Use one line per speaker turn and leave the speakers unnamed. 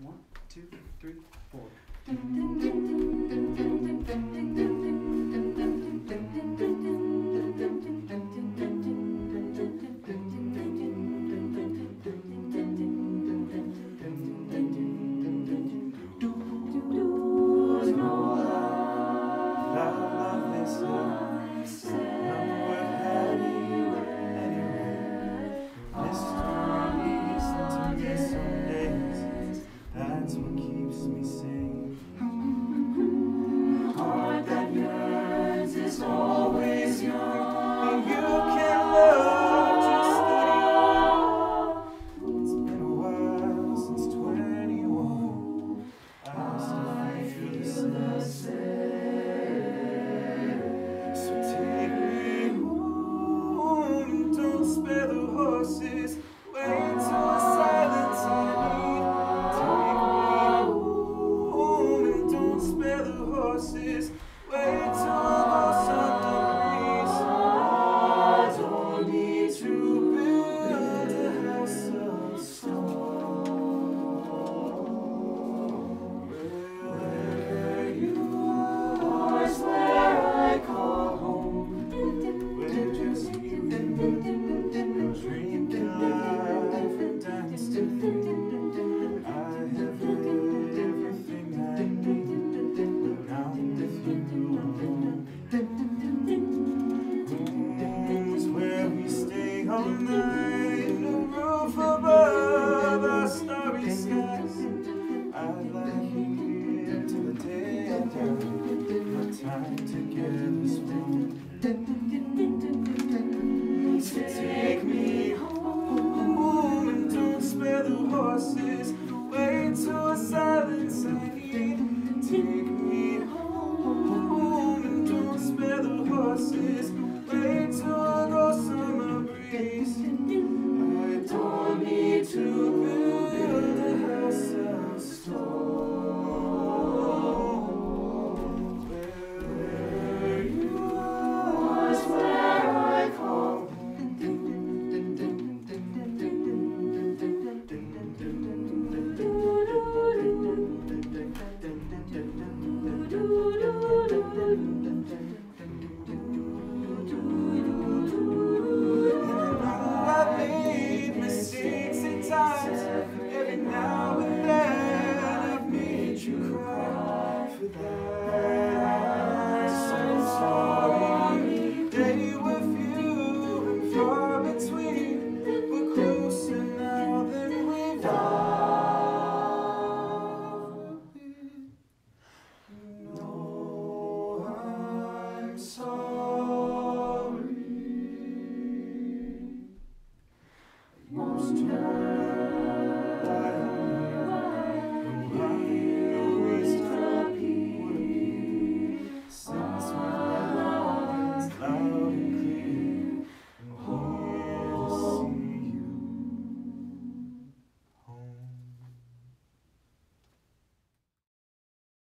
1, 2, 3, 4.
That's what keeps me sane.
Heart that yearns is always young,
And you can love just steady on. It's been a while since 21. I still feel the same. So take me home, don't spare the horses. Wait till the silence I need. Spare the horses, wait till the summer breeze.
I don't need to
Build a house of stone. Where you
are is where I call home.
where just you drinking life and dancing. I have everything I need. Home's where we stay all night, no roof above our starry skies. I'd lie here till the day I die. My time together's flown. So take me home and don't spare the horses.